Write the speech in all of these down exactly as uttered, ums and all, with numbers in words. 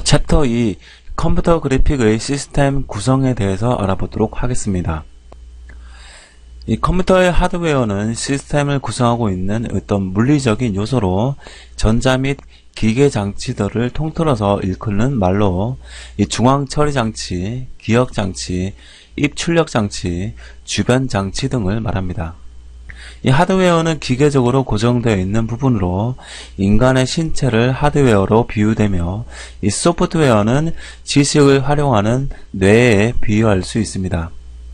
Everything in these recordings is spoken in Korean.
챕터 이 컴퓨터 그래픽의 시스템 구성에 대해서 알아보도록 하겠습니다. 이 컴퓨터의 하드웨어는 시스템을 구성하고 있는 어떤 물리적인 요소로 전자 및 기계 장치들을 통틀어서 일컫는 말로 이 중앙 처리 장치, 기억 장치, 입 출력 장치, 주변 장치 등을 말합니다. 이 하드웨어는 기계적으로 고정되어 있는 부분으로 인간의 신체를 하드웨어로 비유되며, 이 소프트웨어는 지식을 활용하는 뇌에 비유할 수 있습니다.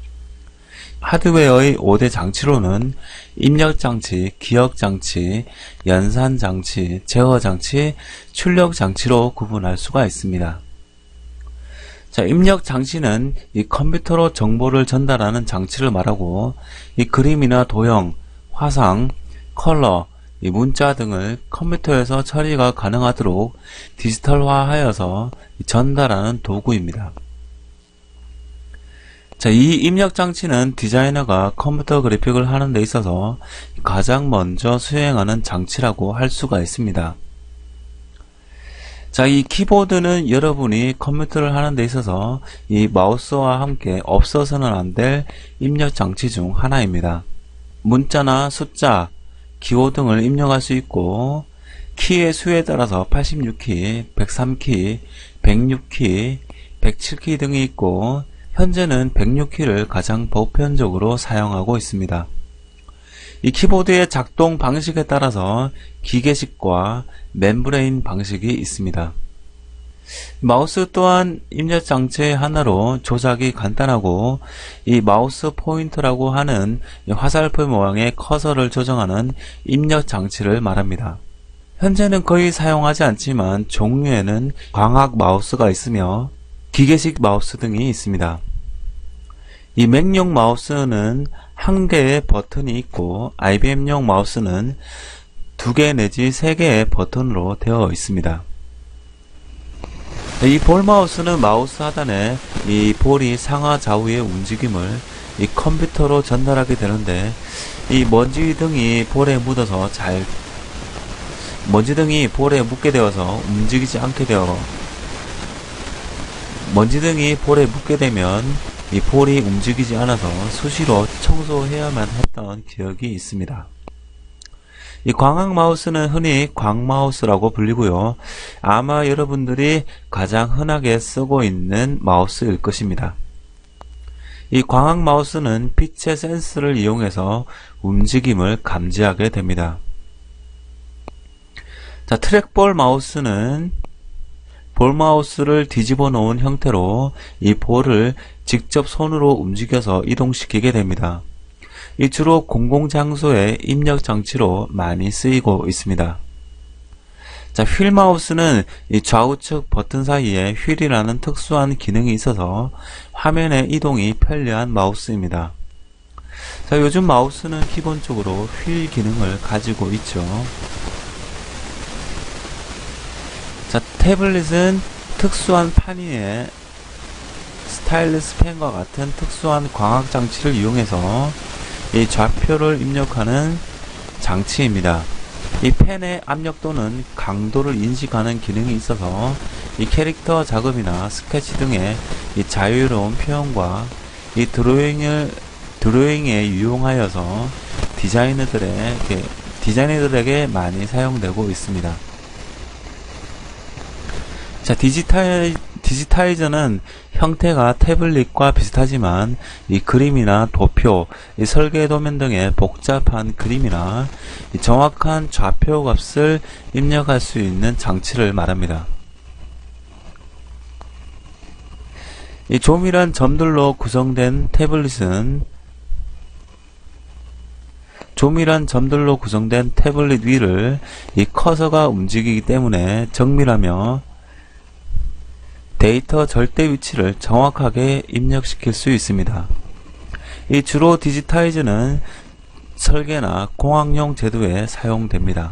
하드웨어의 오 대 장치로는 입력장치, 기억장치, 연산장치, 제어장치, 출력장치로 구분할 수가 있습니다. 자, 입력장치는 이 컴퓨터로 정보를 전달하는 장치를 말하고, 이 그림이나 도형, 화상, 컬러, 이 문자 등을 컴퓨터에서 처리가 가능하도록 디지털화하여서 전달하는 도구입니다. 자, 이 입력장치는 디자이너가 컴퓨터 그래픽을 하는 데 있어서 가장 먼저 수행하는 장치라고 할 수가 있습니다. 자, 이 키보드는 여러분이 컴퓨터를 하는 데 있어서 이 마우스와 함께 없어서는 안 될 입력장치 중 하나입니다. 문자나 숫자, 기호 등을 입력할 수 있고, 키의 수에 따라서 팔십육 키, 백삼 키, 백육 키, 백칠 키 등이 있고, 현재는 백육 키를 가장 보편적으로 사용하고 있습니다. 이 키보드의 작동 방식에 따라서 기계식과 멤브레인 방식이 있습니다. 마우스 또한 입력 장치의 하나로 조작이 간단하고, 이 마우스 포인터라고 하는 화살표 모양의 커서를 조정하는 입력 장치를 말합니다. 현재는 거의 사용하지 않지만 종류에는 광학 마우스가 있으며 기계식 마우스 등이 있습니다. 이 맥용 마우스는 한 개의 버튼이 있고, 아이비엠용 마우스는 두 개 내지 세 개의 버튼으로 되어 있습니다. 이 볼 마우스는 마우스 하단에 이 볼이 상하 좌우의 움직임을 이 컴퓨터로 전달하게 되는데, 이 먼지 등이 볼에 묻어서 잘 먼지 등이 볼에 묻게 되어서 움직이지 않게 되어 먼지 등이 볼에 묻게 되면 이 볼이 움직이지 않아서 수시로 청소해야만 했던 기억이 있습니다. 이 광학 마우스는 흔히 광마우스라고 불리고요. 아마 여러분들이 가장 흔하게 쓰고 있는 마우스일 것입니다. 이 광학 마우스는 빛의 센서를 이용해서 움직임을 감지하게 됩니다. 자, 트랙볼 마우스는 볼 마우스를 뒤집어 놓은 형태로 이 볼을 직접 손으로 움직여서 이동시키게 됩니다. 이 주로 공공장소의 입력 장치로 많이 쓰이고 있습니다. 자, 휠 마우스는 이 좌우측 버튼 사이에 휠이라는 특수한 기능이 있어서 화면의 이동이 편리한 마우스입니다. 자, 요즘 마우스는 기본적으로 휠 기능을 가지고 있죠. 자, 태블릿은 특수한 판 위에 스타일리스 펜과 같은 특수한 광학 장치를 이용해서 이 좌표를 입력하는 장치입니다. 이 펜의 압력 또는 강도를 인식하는 기능이 있어서 이 캐릭터 작업이나 스케치 등의 이 자유로운 표현과 이 드로잉을 드로잉에 유용하여서 디자이너들에게 디자이너들에게 많이 사용되고 있습니다. 자, 디지타이, 디지타이저는 형태가 태블릿과 비슷하지만 이 그림이나 도표, 이 설계 도면 등의 복잡한 그림이나 이 정확한 좌표 값을 입력할 수 있는 장치를 말합니다. 이 조밀한 점들로 구성된 태블릿은 조밀한 점들로 구성된 태블릿 위를 이 커서가 움직이기 때문에 정밀하며 데이터 절대 위치를 정확하게 입력시킬 수 있습니다. 이 주로 디지타이저는 설계나 공학용 제도에 사용됩니다.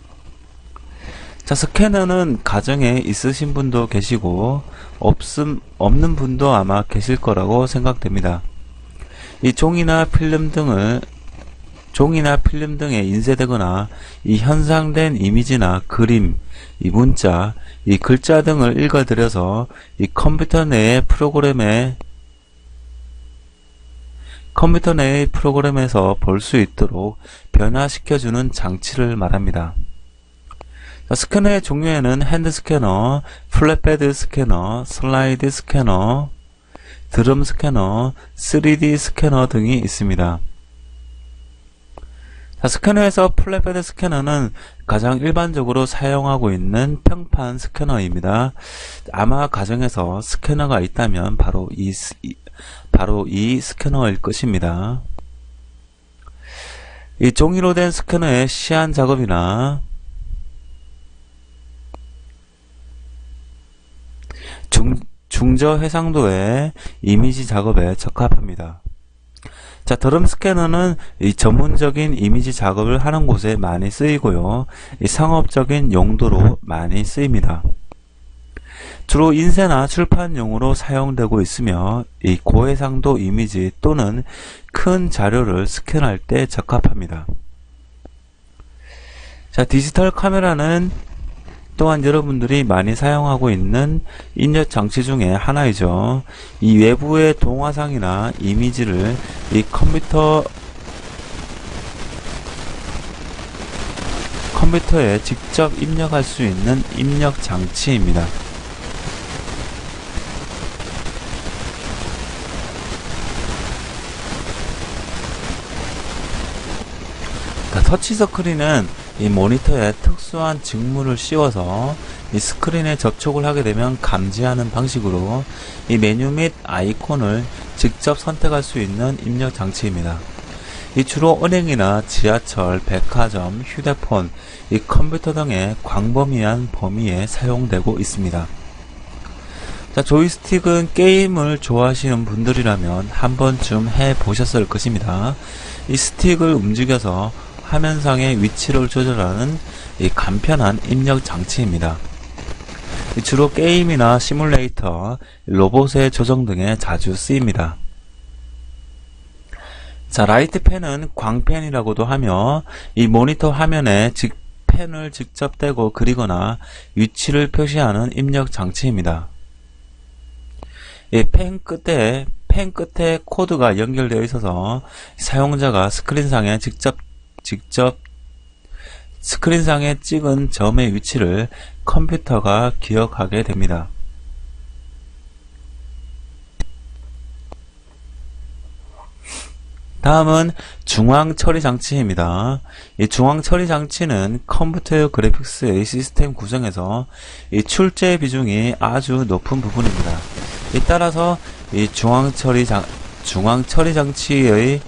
자, 스캐너는 가정에 있으신 분도 계시고 없음, 없는 분도 아마 계실 거라고 생각됩니다. 이 종이나 필름 등을 종이나 필름 등에 인쇄되거나 이 현상된 이미지나 그림, 이 문자, 이 글자 등을 읽어드려서 이 컴퓨터 내의 프로그램에 컴퓨터 내의 프로그램에서 볼 수 있도록 변화시켜주는 장치를 말합니다. 스캐너의 종류에는 핸드 스캐너, 플랫패드 스캐너, 슬라이드 스캐너, 드럼 스캐너, 쓰리디 스캐너 등이 있습니다. 자, 스캐너에서 플랫패드 스캐너는 가장 일반적으로 사용하고 있는 평판 스캐너입니다. 아마 가정에서 스캐너가 있다면 바로 이, 바로 이 스캐너일 것입니다. 이 종이로 된 스캐너의 시안 작업이나 중, 중저 해상도의 이미지 작업에 적합합니다. 자, 드럼 스캐너는 이 전문적인 이미지 작업을 하는 곳에 많이 쓰이고요. 이 상업적인 용도로 많이 쓰입니다. 주로 인쇄나 출판용으로 사용되고 있으며 이 고해상도 이미지 또는 큰 자료를 스캔할 때 적합합니다. 자, 디지털 카메라는 또한 여러분들이 많이 사용하고 있는 입력 장치 중에 하나이죠. 이 외부의 동화상이나 이미지를 이 컴퓨터 컴퓨터에 직접 입력할 수 있는 입력 장치입니다. 터치 스크린은 이 모니터에 특수한 직물을 씌워서 이 스크린에 접촉을 하게 되면 감지하는 방식으로 이 메뉴 및 아이콘을 직접 선택할 수 있는 입력 장치입니다. 이 주로 은행이나 지하철, 백화점, 휴대폰, 이 컴퓨터 등의 광범위한 범위에 사용되고 있습니다. 자, 조이스틱은 게임을 좋아하시는 분들이라면 한 번쯤 해 보셨을 것입니다. 이 스틱을 움직여서 화면상의 위치를 조절하는 이 간편한 입력 장치입니다. 주로 게임이나 시뮬레이터, 로봇의 조정 등에 자주 쓰입니다. 자, 라이트 펜은 광펜이라고도 하며 이 모니터 화면에 직, 펜을 직접 대고 그리거나 위치를 표시하는 입력 장치입니다. 이 펜 끝에 펜 끝에 코드가 연결되어 있어서 사용자가 스크린상에 직접 직접 스크린상에 찍은 점의 위치를 컴퓨터가 기억하게 됩니다. 다음은 중앙 처리 장치입니다. 이 중앙 처리 장치는 컴퓨터 그래픽스의 시스템 구성에서 이 출제 비중이 아주 높은 부분입니다. 이 따라서 이 중앙 처리 장 중앙 처리 장치의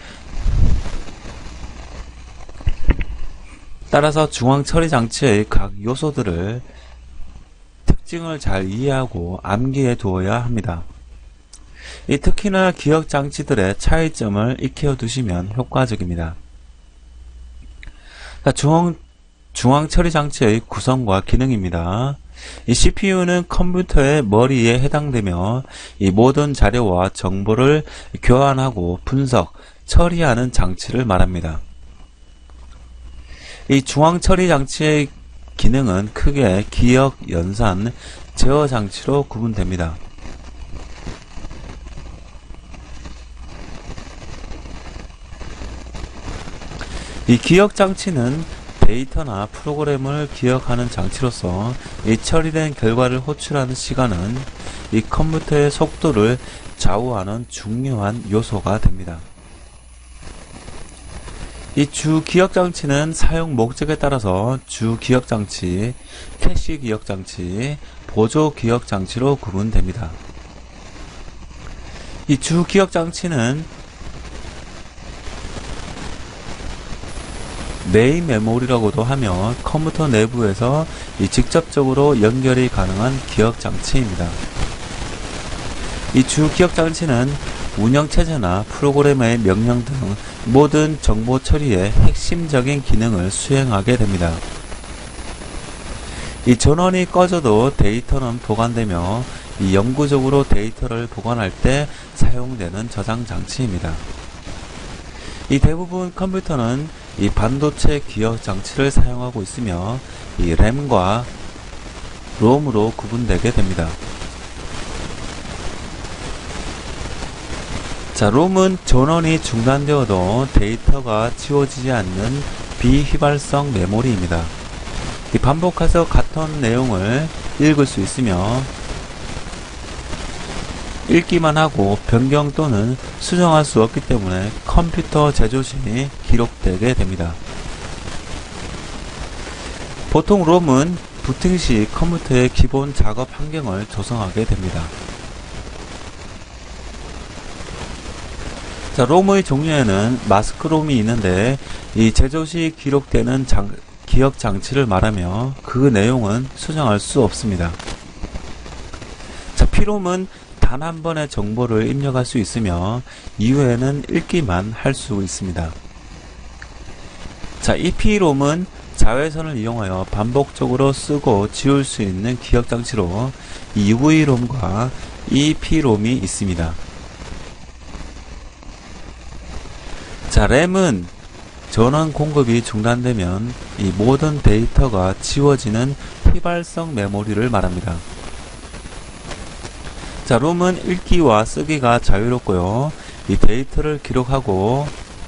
따라서 중앙 처리 장치의 각 요소들을 특징을 잘 이해하고 암기해 두어야 합니다. 이 특히나 기억 장치들의 차이점을 익혀 두시면 효과적입니다. 자, 중앙, 중앙 처리 장치의 구성과 기능입니다. 이 씨피유는 컴퓨터의 머리에 해당되며 이 모든 자료와 정보를 교환하고 분석, 처리하는 장치를 말합니다. 이 중앙 처리 장치의 기능은 크게 기억, 연산, 제어 장치로 구분됩니다. 이 기억 장치는 데이터나 프로그램을 기억하는 장치로서 이 처리된 결과를 호출하는 시간은 이 컴퓨터의 속도를 좌우하는 중요한 요소가 됩니다. 이 주 기억 장치는 사용 목적에 따라서 주 기억 장치, 캐시 기억 장치, 보조 기억 장치로 구분됩니다. 이 주 기억 장치는 메인 메모리라고도 하며 컴퓨터 내부에서 이 직접적으로 연결이 가능한 기억 장치입니다. 이 주 기억 장치는 운영체제나 프로그램의 명령 등 모든 정보 처리의 핵심적인 기능을 수행하게 됩니다. 이 전원이 꺼져도 데이터는 보관되며 이 영구적으로 데이터를 보관할 때 사용되는 저장 장치입니다. 이 대부분 컴퓨터는 이 반도체 기억 장치를 사용하고 있으며 이 램과 롬으로 구분되게 됩니다. 자, 롬은 전원이 중단되어도 데이터가 지워지지 않는 비휘발성 메모리입니다. 이 반복해서 같은 내용을 읽을 수 있으며 읽기만 하고 변경 또는 수정할 수 없기 때문에 컴퓨터 제조 시 기록되게 됩니다. 보통 롬은 부팅 시 컴퓨터의 기본 작업 환경을 조성하게 됩니다. 자, 롬의 종류에는 마스크 롬이 있는데 이 제조 시 기록되는 장, 기억 장치를 말하며 그 내용은 수정할 수 없습니다. 자, 피롬은 단 한 번의 정보를 입력할 수 있으며 이후에는 읽기만 할 수 있습니다. 자, 이피롬은 자외선을 이용하여 반복적으로 쓰고 지울 수 있는 기억 장치로 유브이롬과 이피롬이 있습니다. 자, 램은 전원 공급이 중단되면 이 모든 데이터가 지워지는 휘발성 메모리를 말합니다. 자, 롬은 읽기와 쓰기가 자유롭고요. 이 데이터를 기록하고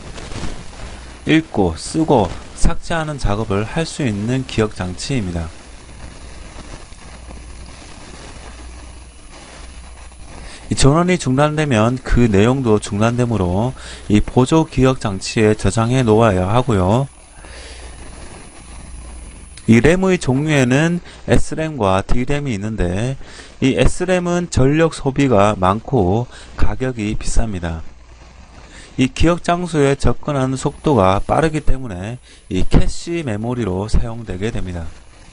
읽고 쓰고 삭제하는 작업을 할 수 있는 기억 장치입니다. 이 전원이 중단되면 그 내용도 중단되므로 이 보조 기억 장치에 저장해 놓아야 하고요. 이 램의 종류에는 에스램과 디램이 있는데 이 에스램은 전력 소비가 많고 가격이 비쌉니다. 이 기억 장소에 접근하는 속도가 빠르기 때문에 이 캐시 메모리로 사용되게 됩니다.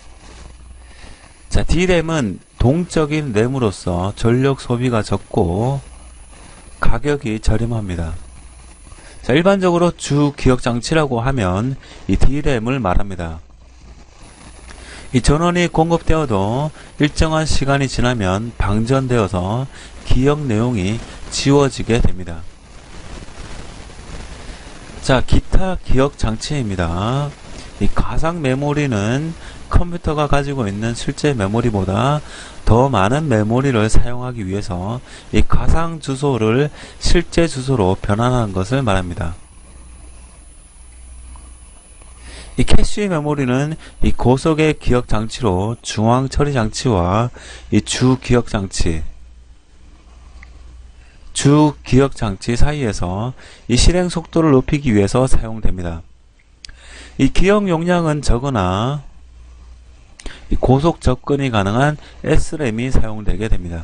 자, 디램은 동적인 램으로서 전력 소비가 적고 가격이 저렴합니다. 자, 일반적으로 주 기억 장치라고 하면 이 디램을 말합니다. 이 전원이 공급되어도 일정한 시간이 지나면 방전되어서 기억 내용이 지워지게 됩니다. 자, 기타 기억 장치입니다. 이 가상 메모리는 컴퓨터가 가지고 있는 실제 메모리보다 더 많은 메모리를 사용하기 위해서 이 가상 주소를 실제 주소로 변환하는 것을 말합니다. 이 캐시 메모리는 이 고속의 기억 장치로 중앙 처리 장치와 이 주 기억 장치, 주 기억 장치 사이에서 이 실행 속도를 높이기 위해서 사용됩니다. 이 기억 용량은 적으나 이 고속 접근이 가능한 에스램이 사용되게 됩니다.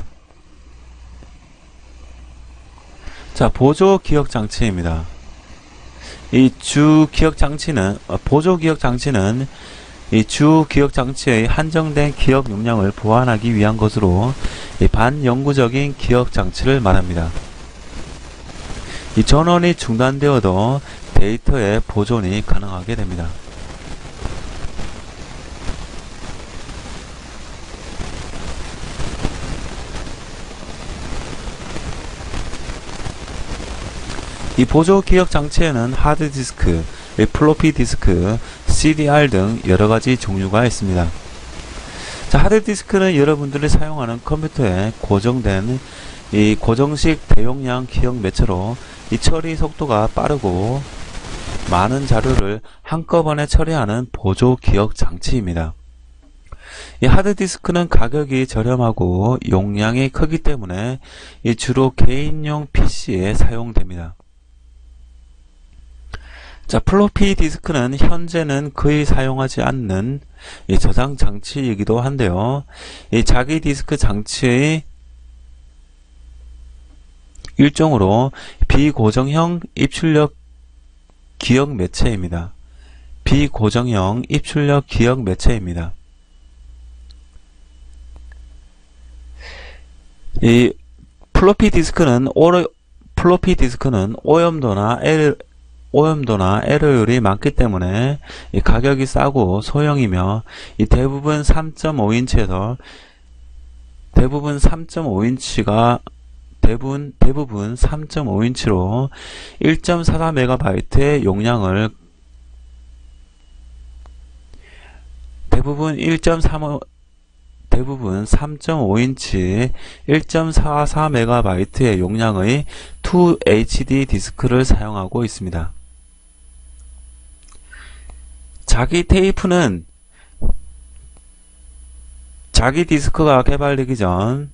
자, 보조 기억 장치입니다. 이 주 기억 장치는 어, 보조 기억 장치는 이 주 기억 장치의 한정된 기억 용량을 보완하기 위한 것으로 이 반영구적인 기억 장치를 말합니다. 이 전원이 중단되어도 데이터의 보존이 가능하게 됩니다. 이 보조 기억 장치에는 하드디스크, 플로피 디스크, 씨디알 등 여러가지 종류가 있습니다. 자, 하드디스크는 여러분들이 사용하는 컴퓨터에 고정된 이 고정식 대용량 기억 매체로 이 처리 속도가 빠르고 많은 자료를 한꺼번에 처리하는 보조 기억 장치입니다. 이 하드디스크는 가격이 저렴하고 용량이 크기 때문에 이 주로 개인용 피시에 사용됩니다. 자, 플로피 디스크는 현재는 거의 사용하지 않는 이 저장 장치이기도 한데요. 이 자기 디스크 장치의 일종으로 비고정형 입출력 기억 매체입니다. 비고정형 입출력 기억 매체입니다. 이 플로피 디스크는 오르, 플로피 디스크는 오염도나 에러, 오염도나 에러율이 많기 때문에 이 가격이 싸고 소형이며 이 대부분 삼 점 오 인치에서 대부분 삼 점 오 인치가 대부분 대부분 삼 점 오 인치로 일 점 사사 메가바이트의 용량을 대부분 일 점 삼오 대부분 삼 점 오 인치 일 점 사사 메가바이트의 용량의 투 에이치디 디스크를 사용하고 있습니다. 자기 테이프는 자기 디스크가 개발되기 전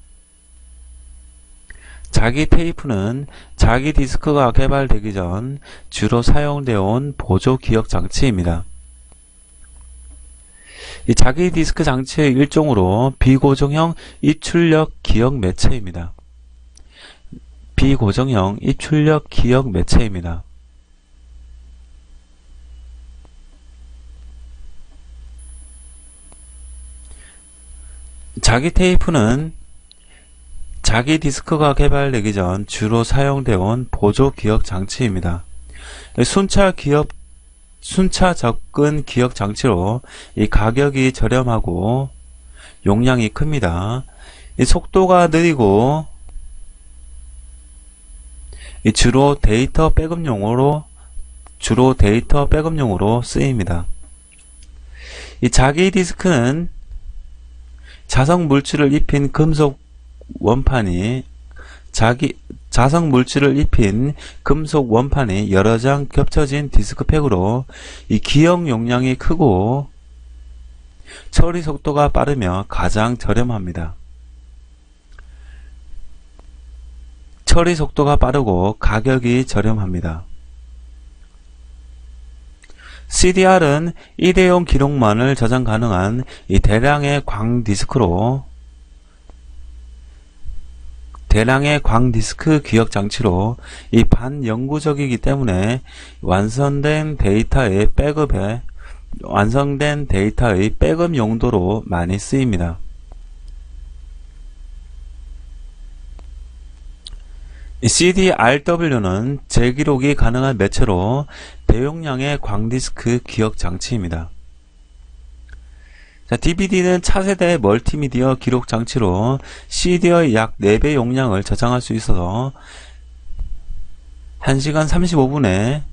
자기 테이프는 자기 디스크가 개발되기 전 주로 사용되어 온 보조 기억 장치입니다. 이 자기 디스크 장치의 일종으로 비고정형 입출력 기억 매체입니다. 비고정형 입출력 기억 매체입니다. 자기 테이프는 자기 디스크가 개발되기 전 주로 사용되어 온 보조 기억 장치입니다. 순차 기억 순차 접근 기억 장치로 이 가격이 저렴하고 용량이 큽니다. 이 속도가 느리고 이 주로 데이터 백업용으로 주로 데이터 백업용으로 쓰입니다. 이 자기 디스크는 자석 물질을 입힌 금속 원판이 자기 자석 물질을 입힌 금속 원판이 여러 장 겹쳐진 디스크팩으로 이 기억 용량이 크고 처리 속도가 빠르며 가장 저렴합니다. 처리 속도가 빠르고 가격이 저렴합니다. 씨디알은 일회용 기록만을 저장 가능한 이 대량의 광 디스크로 대량의 광 디스크 기억 장치로 이 반영구적이기 때문에 완성된 데이터의 백업에 완성된 데이터의 백업 용도로 많이 쓰입니다. 씨디알더블유는 재기록이 가능한 매체로 대용량의 광디스크 기억 장치입니다. 자, 디비디는 차세대 멀티미디어 기록 장치로 씨디의 약 네 배 용량을 저장할 수 있어서 한 시간 삼십오 분에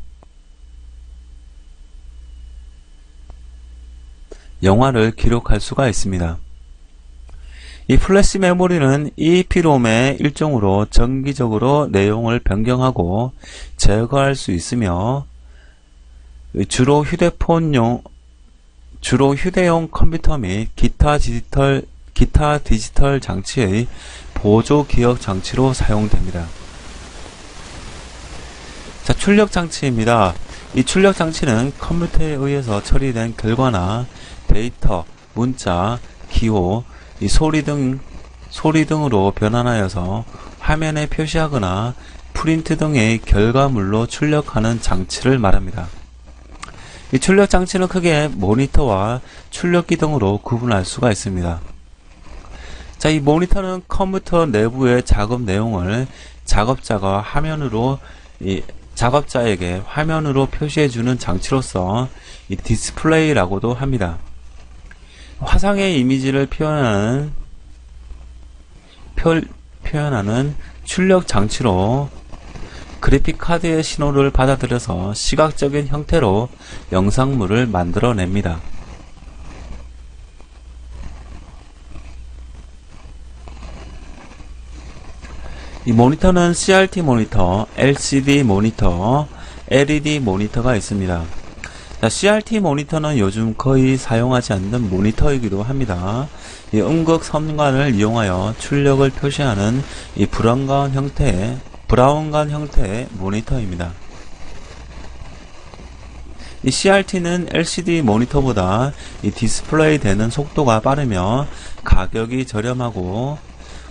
영화를 기록할 수가 있습니다. 이 플래시 메모리는 이이피롬의 일종으로 정기적으로 내용을 변경하고 제거할 수 있으며 주로 휴대폰용 주로 휴대용 컴퓨터 및 기타 디지털 기타 디지털 장치의 보조 기억 장치로 사용됩니다. 자, 출력 장치입니다. 이 출력 장치는 컴퓨터에 의해서 처리된 결과나 데이터, 문자, 기호, 이 소리 등 소리 등으로 변환하여서 화면에 표시하거나 프린트 등의 결과물로 출력하는 장치를 말합니다. 이 출력 장치는 크게 모니터와 출력기 등으로 구분할 수가 있습니다. 자, 이 모니터는 컴퓨터 내부의 작업 내용을 작업자가 화면으로 이 작업자에게 화면으로 표시해주는 장치로서 이 디스플레이라고도 합니다. 화상의 이미지를 표현하는 표, 표현하는 출력 장치로 그래픽 카드의 신호를 받아들여서 시각적인 형태로 영상물을 만들어냅니다. 이 모니터는 씨알티 모니터, 엘시디 모니터, 엘이디 모니터가 있습니다. 자, 씨알티 모니터는 요즘 거의 사용하지 않는 모니터이기도 합니다. 이 음극 선관을 이용하여 출력을 표시하는 이 브라운관 형태의 브라운관 형태의 모니터입니다. 이 씨알티는 엘시디 모니터보다 이 디스플레이 되는 속도가 빠르며 가격이 저렴하고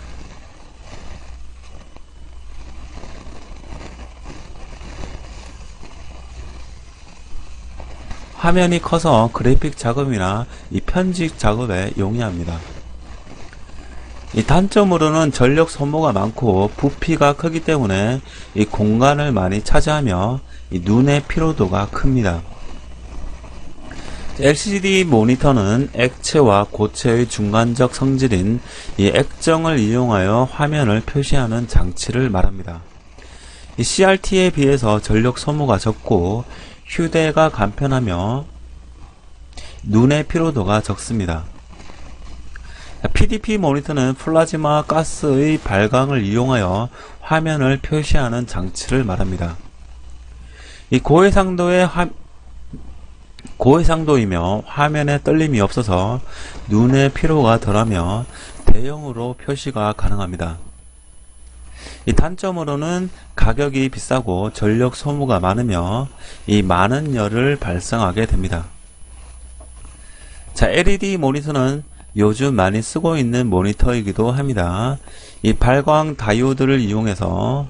화면이 커서 그래픽 작업이나 이 편집 작업에 용이합니다. 이 단점으로는 전력 소모가 많고 부피가 크기 때문에 이 공간을 많이 차지하며 이 눈의 피로도가 큽니다. 엘시디 모니터는 액체와 고체의 중간적 성질인 이 액정을 이용하여 화면을 표시하는 장치를 말합니다. 이 씨알티에 비해서 전력 소모가 적고 휴대가 간편하며 눈의 피로도가 적습니다. 피디피 모니터는 플라즈마 가스의 발광을 이용하여 화면을 표시하는 장치를 말합니다. 이 고해상도의 화, 고해상도이며 화면에 떨림이 없어서 눈의 피로가 덜하며 대형으로 표시가 가능합니다. 이 단점으로는 가격이 비싸고 전력 소모가 많으며 이 많은 열을 발생하게 됩니다. 자, 엘이디 모니터는 요즘 많이 쓰고 있는 모니터이기도 합니다. 이 발광 다이오드를 이용해서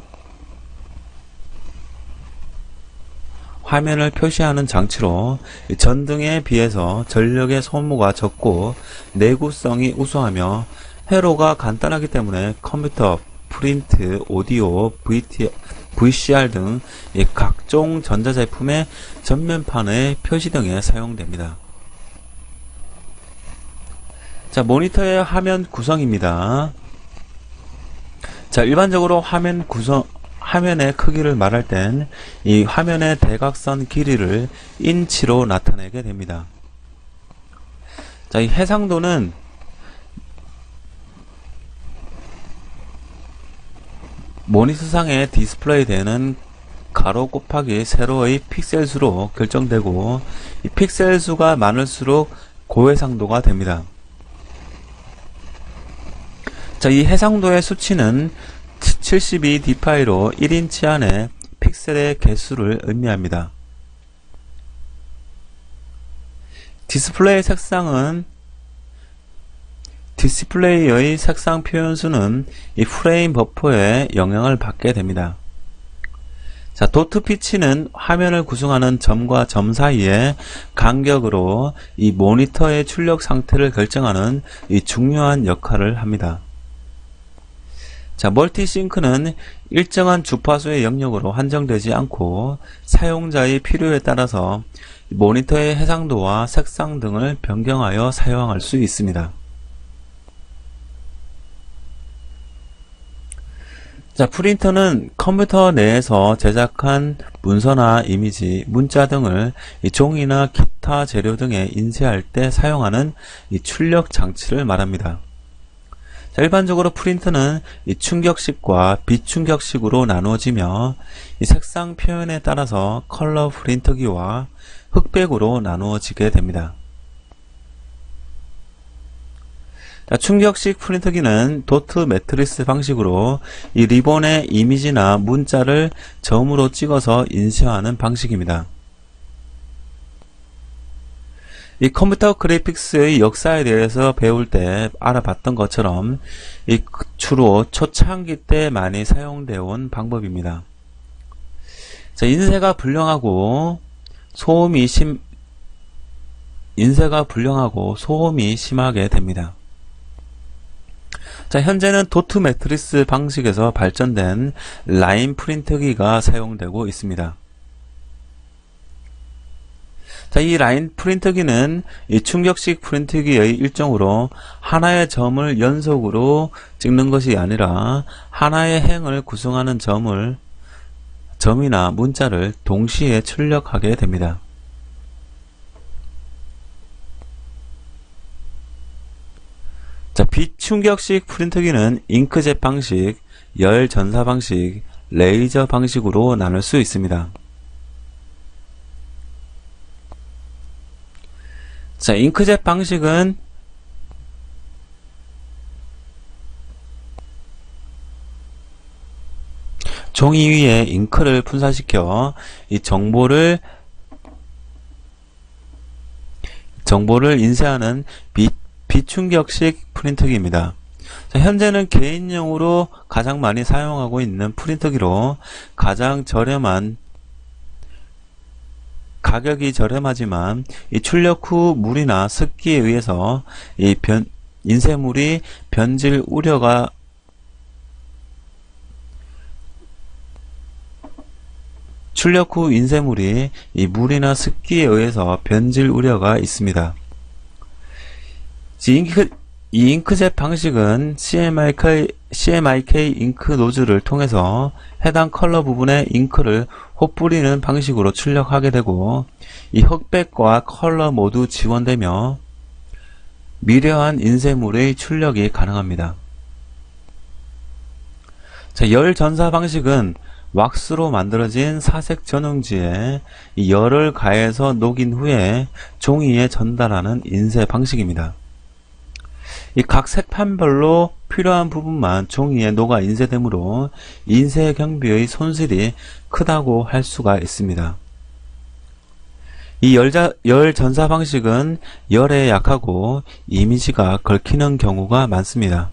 화면을 표시하는 장치로 전등에 비해서 전력의 소모가 적고 내구성이 우수하며 회로가 간단하기 때문에 컴퓨터, 프린트, 오디오, 브이씨알 등 각종 전자제품의 전면판의 표시 등에 사용됩니다. 자, 모니터의 화면 구성입니다. 자, 일반적으로 화면 구성, 화면의 크기를 말할 땐 이 화면의 대각선 길이를 인치로 나타내게 됩니다. 자, 이 해상도는 모니터상에 디스플레이 되는 가로 곱하기 세로의 픽셀 수로 결정되고 이 픽셀 수가 많을수록 고해상도가 됩니다. 자, 이 해상도의 수치는 칠십이 디파이로 일 인치 안에 픽셀의 개수를 의미합니다. 디스플레이 색상은 디스플레이의 색상 표현수는 이 프레임 버퍼에 영향을 받게 됩니다. 자, 도트 피치는 화면을 구성하는 점과 점 사이의 간격으로 이 모니터의 출력 상태를 결정하는 이 중요한 역할을 합니다. 자, 멀티싱크는 일정한 주파수의 영역으로 한정되지 않고 사용자의 필요에 따라서 모니터의 해상도와 색상 등을 변경하여 사용할 수 있습니다. 자, 프린터는 컴퓨터 내에서 제작한 문서나 이미지, 문자 등을 이 종이나 기타 재료 등에 인쇄할 때 사용하는 이 출력 장치를 말합니다. 자, 일반적으로 프린터는 이 충격식과 비충격식으로 나누어지며 이 색상 표현에 따라서 컬러 프린터기와 흑백으로 나누어지게 됩니다. 자, 충격식 프린터기는 도트 매트리스 방식으로 이 리본에 이미지나 문자를 점으로 찍어서 인쇄하는 방식입니다. 이 컴퓨터 그래픽스의 역사에 대해서 배울 때 알아봤던 것처럼 이 주로 초창기 때 많이 사용되어 온 방법입니다. 자, 인쇄가 불량하고 소음이 심 인쇄가 불량하고 소음이 심하게 됩니다. 자, 현재는 도트 매트리스 방식에서 발전된 라인 프린터기가 사용되고 있습니다. 자, 이 라인 프린터기는 이 충격식 프린터기의 일종으로 하나의 점을 연속으로 찍는 것이 아니라 하나의 행을 구성하는 점을 점이나 문자를 동시에 출력하게 됩니다. 자, 비충격식 프린터기는 잉크젯 방식, 열 전사 방식, 레이저 방식으로 나눌 수 있습니다. 자, 잉크젯 방식은 종이 위에 잉크를 분사시켜 이 정보를 정보를 인쇄하는 비, 비충격식 프린터기입니다. 자, 현재는 개인용으로 가장 많이 사용하고 있는 프린터기로 가장 저렴한 가격이 저렴하지만 이 출력 후 물이나 습기에 의해서 이 변, 인쇄물이 변질 우려가 출력 후 인쇄물이 이 물이나 습기에 의해서 변질 우려가 있습니다. 이, 잉크, 이 잉크젯 방식은 씨엠아이케이, 씨엠아이케이 잉크 노즐을 통해서 해당 컬러 부분에 잉크를 헛뿌리는 방식으로 출력하게 되고 이 흑백과 컬러 모두 지원되며 미려한 인쇄물의 출력이 가능합니다. 자, 열 전사 방식은 왁스로 만들어진 사색 전용지에 이 열을 가해서 녹인 후에 종이에 전달하는 인쇄 방식입니다. 이 각 색판별로 필요한 부분만 종이에 녹아 인쇄되므로 인쇄 경비의 손실이 크다고 할 수가 있습니다. 이 열자, 열 전사 방식은 열에 약하고 이미지가 긁히는 경우가 많습니다.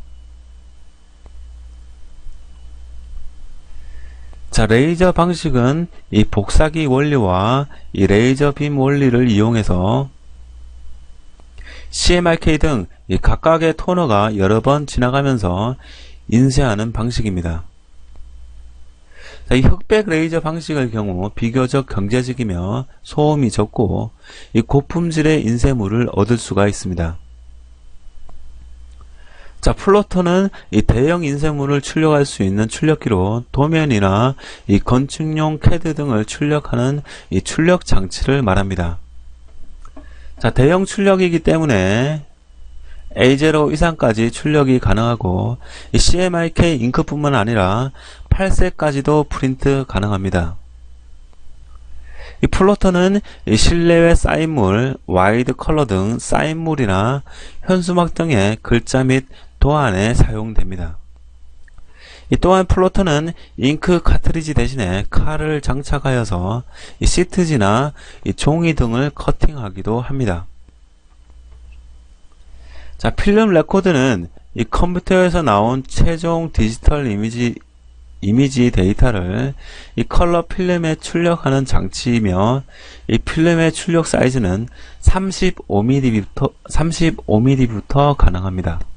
자, 레이저 방식은 이 복사기 원리와 이 레이저 빔 원리를 이용해서 씨엠알케이 등 이 각각의 토너가 여러 번 지나가면서 인쇄하는 방식입니다. 자, 이 흑백 레이저 방식의 경우 비교적 경제적이며 소음이 적고 이 고품질의 인쇄물을 얻을 수가 있습니다. 자, 플로터는 이 대형 인쇄물을 출력할 수 있는 출력기로 도면이나 이 건축용 캐드 등을 출력하는 이 출력 장치를 말합니다. 자, 대형 출력이기 때문에 에이 제로 이상까지 출력이 가능하고 이 씨엠알케이 잉크뿐만 아니라 팔 색까지도 프린트 가능합니다. 이 플로터는 이 실내외 사인물, 와이드 컬러 등 사인물이나 현수막 등의 글자 및 도안에 사용됩니다. 이 또한 플로터는 잉크 카트리지 대신에 칼을 장착하여서 이 시트지나 이 종이 등을 커팅하기도 합니다. 자, 필름 레코드는 이 컴퓨터에서 나온 최종 디지털 이미지 이미지 데이터를 이 컬러 필름에 출력하는 장치이며 이 필름의 출력 사이즈는 삼십오 밀리미터부터 삼십오 밀리미터부터 가능합니다.